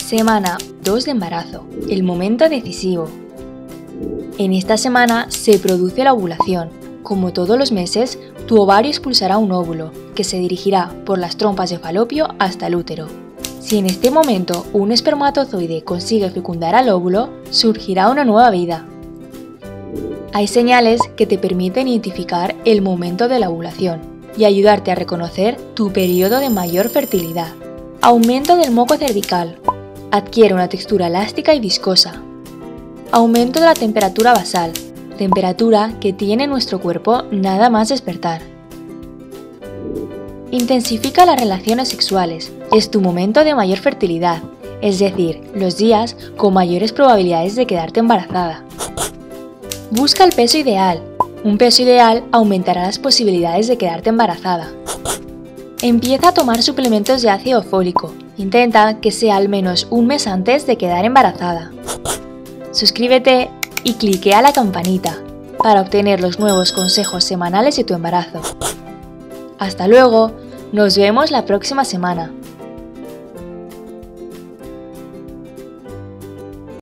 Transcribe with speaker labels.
Speaker 1: Semana 2 de embarazo, el momento decisivo. En esta semana se produce la ovulación. Como todos los meses, tu ovario expulsará un óvulo, que se dirigirá por las trompas de falopio hasta el útero. Si en este momento un espermatozoide consigue fecundar al óvulo, surgirá una nueva vida. Hay señales que te permiten identificar el momento de la ovulación y ayudarte a reconocer tu periodo de mayor fertilidad. Aumento del moco cervical. Adquiere una textura elástica y viscosa. Aumento de la temperatura basal, temperatura que tiene nuestro cuerpo nada más despertar. Intensifica las relaciones sexuales. Es tu momento de mayor fertilidad, es decir, los días con mayores probabilidades de quedarte embarazada. Busca el peso ideal. Un peso ideal aumentará las posibilidades de quedarte embarazada. Empieza a tomar suplementos de ácido fólico. Intenta que sea al menos un mes antes de quedar embarazada. Suscríbete y cliquea la campanita para obtener los nuevos consejos semanales de tu embarazo. Hasta luego, nos vemos la próxima semana.